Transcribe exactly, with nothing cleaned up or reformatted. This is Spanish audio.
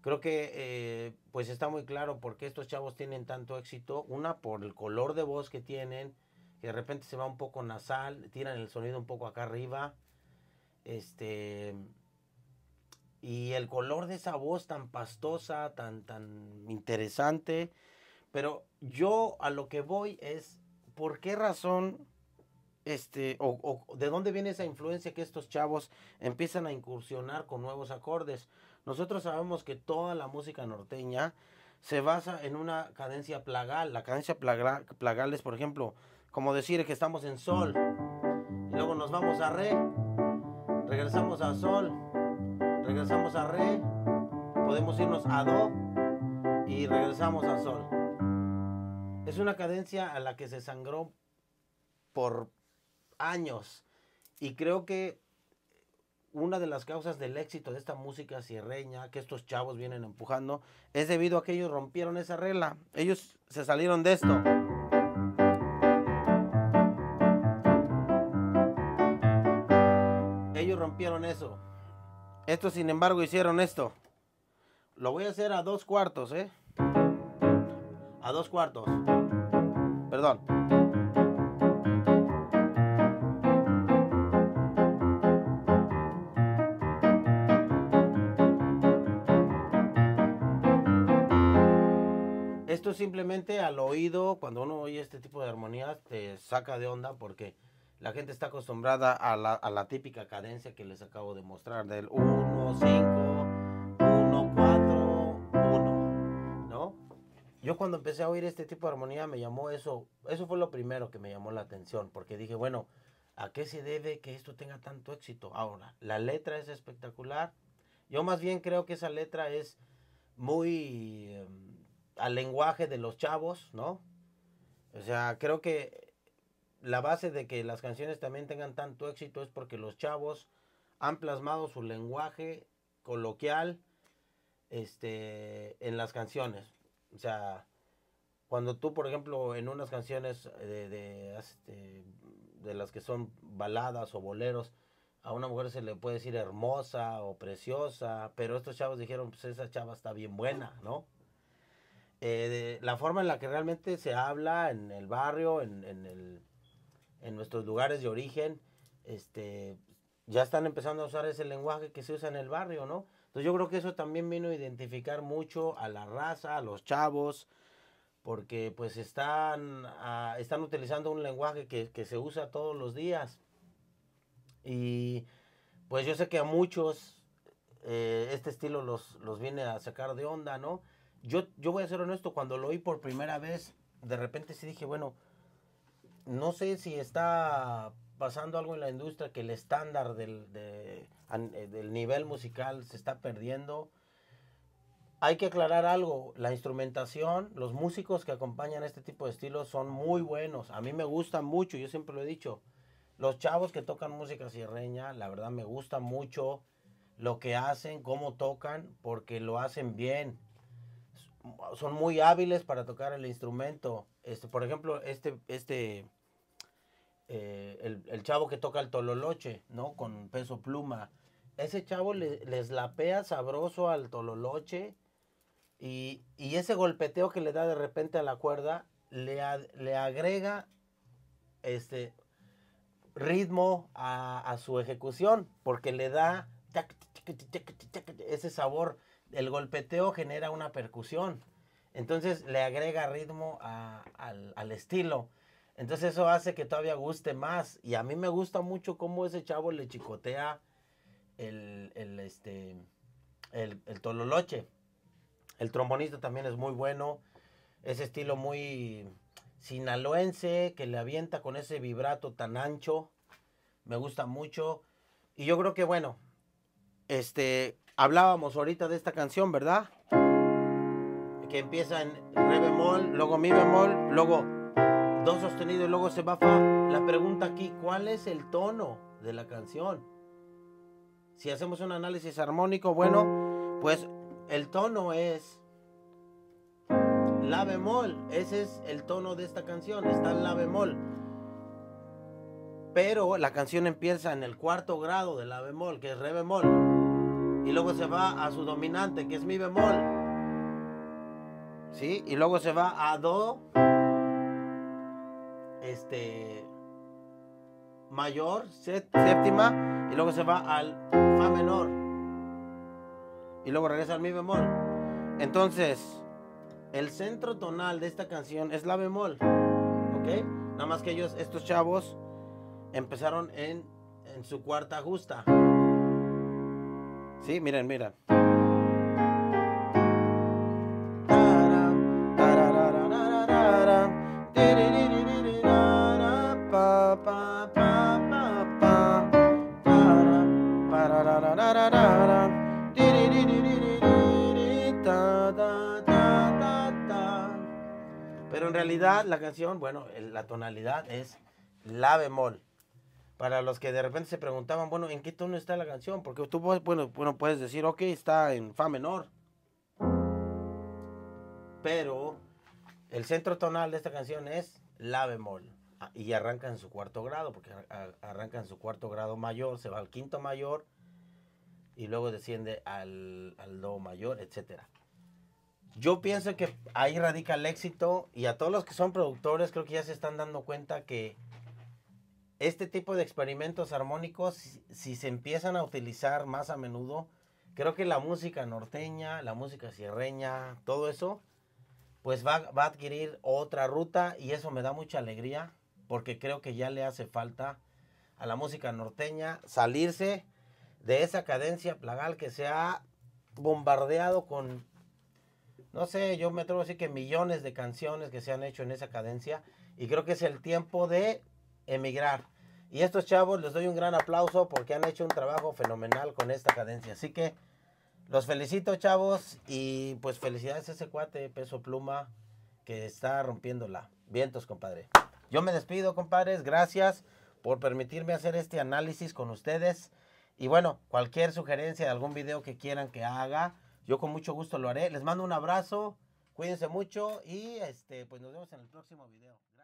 Creo que eh, pues está muy claro por qué estos chavos tienen tanto éxito. Una, por el color de voz que tienen, que de repente se va un poco nasal, tiran el sonido un poco acá arriba. Este... Y el color de esa voz tan pastosa, tan, tan interesante. Pero yo a lo que voy es, ¿por qué razón, este, o, o de dónde viene esa influencia que estos chavos empiezan a incursionar con nuevos acordes? Nosotros sabemos que toda la música norteña se basa en una cadencia plagal. La cadencia plagal, plagal es, por ejemplo, como decir que estamos en sol, y luego nos vamos a re, regresamos a sol, regresamos a re, podemos irnos a do y regresamos a sol. Es una cadencia a la que se sangró por años, y creo que una de las causas del éxito de esta música sierreña que estos chavos vienen empujando es debido a que ellos rompieron esa regla. Ellos se salieron de esto. Ellos rompieron eso. Estos, sin embargo, hicieron esto. Lo voy a hacer a dos cuartos, ¿eh? A dos cuartos. Perdón. Esto simplemente al oído, cuando uno oye este tipo de armonías, te saca de onda porque la gente está acostumbrada a la, a la típica cadencia que les acabo de mostrar, del uno, cinco, uno, cuatro, uno, ¿no? Yo cuando empecé a oír este tipo de armonía me llamó eso, eso fue lo primero que me llamó la atención, porque dije, bueno, ¿a qué se debe que esto tenga tanto éxito? Ahora, la letra es espectacular. Yo más bien creo que esa letra es muy eh, al lenguaje de los chavos, ¿no? O sea, creo que la base de que las canciones también tengan tanto éxito es porque los chavos han plasmado su lenguaje coloquial este, en las canciones. O sea, cuando tú, por ejemplo, en unas canciones de, de, este, de las que son baladas o boleros, a una mujer se le puede decir hermosa o preciosa, pero estos chavos dijeron, pues esa chava está bien buena, ¿no? Eh, de, la forma en la que realmente se habla en el barrio, en, en, el, en nuestros lugares de origen, este, ya están empezando a usar ese lenguaje que se usa en el barrio, ¿no? Entonces yo creo que eso también vino a identificar mucho a la raza, a los chavos, porque pues están, uh, están utilizando un lenguaje que, que se usa todos los días. Y pues yo sé que a muchos eh, este estilo los, los viene a sacar de onda, ¿no? Yo, yo voy a ser honesto, cuando lo oí por primera vez, de repente sí dije, bueno, no sé si está pasando algo en la industria, que el estándar del, de, del nivel musical se está perdiendo. Hay que aclarar algo, la instrumentación, los músicos que acompañan este tipo de estilos son muy buenos, a mí me gustan mucho, yo siempre lo he dicho. Los chavos que tocan música sierreña, la verdad me gusta mucho lo que hacen, cómo tocan, porque lo hacen bien. Son muy hábiles para tocar el instrumento. Este, por ejemplo, este, este, eh, el, el chavo que toca el tololoche, ¿no? Con Peso Pluma. Ese chavo le, les lapea sabroso al tololoche y, y ese golpeteo que le da de repente a la cuerda le, a, le agrega este ritmo a, a su ejecución, porque le da ese sabor. El golpeteo genera una percusión, entonces le agrega ritmo a, al, al estilo, entonces eso hace que todavía guste más. Y a mí me gusta mucho cómo ese chavo le chicotea el, el, este, el, el tololoche. El trombonista también es muy bueno, ese estilo muy sinaloense que le avienta con ese vibrato tan ancho, me gusta mucho. Y yo creo que bueno, este, hablábamos ahorita de esta canción, ¿verdad? Que empieza en re bemol, luego mi bemol, luego do sostenido y luego se va fa. La pregunta aquí, ¿cuál es el tono de la canción? Si hacemos un análisis armónico, bueno, pues el tono es la bemol, ese es el tono de esta canción, está en la bemol. Pero la canción empieza en el cuarto grado de la bemol, que es re bemol. y luego se va a su dominante, que es mi bemol, ¿sí? Y luego se va a do, este, mayor, séptima, y luego se va al fa menor, y luego regresa al mi bemol. Entonces, el centro tonal de esta canción es la bemol, ¿ok? Nada más que ellos, estos chavos, empezaron en, en su cuarta justa. Sí, miren, miren. Pero en realidad la canción, bueno, la tonalidad es la bemol. Para los que de repente se preguntaban, bueno, ¿en qué tono está la canción? Porque tú bueno, bueno, puedes decir, ok, está en fa menor. Pero el centro tonal de esta canción es la bemol. Y arranca en su cuarto grado, porque arranca en su cuarto grado mayor, se va al quinto mayor y luego desciende al, al do mayor, etcétera. Yo pienso que ahí radica el éxito, y a todos los que son productores creo que ya se están dando cuenta que este tipo de experimentos armónicos, si, si se empiezan a utilizar más a menudo, creo que la música norteña, la música sierreña, todo eso, pues va, va a adquirir otra ruta, y eso me da mucha alegría, porque creo que ya le hace falta a la música norteña salirse de esa cadencia plagal que se ha bombardeado con, no sé, yo me atrevo a decir que millones de canciones que se han hecho en esa cadencia, y creo que es el tiempo de emigrar. Y estos chavos les doy un gran aplauso porque han hecho un trabajo fenomenal con esta cadencia. Así que los felicito, chavos, y pues felicidades a ese cuate Peso Pluma que está rompiéndola. Vientos, compadre. Yo me despido, compadres. Gracias por permitirme hacer este análisis con ustedes. Y bueno, cualquier sugerencia de algún video que quieran que haga, yo con mucho gusto lo haré. Les mando un abrazo, cuídense mucho y este, pues nos vemos en el próximo video.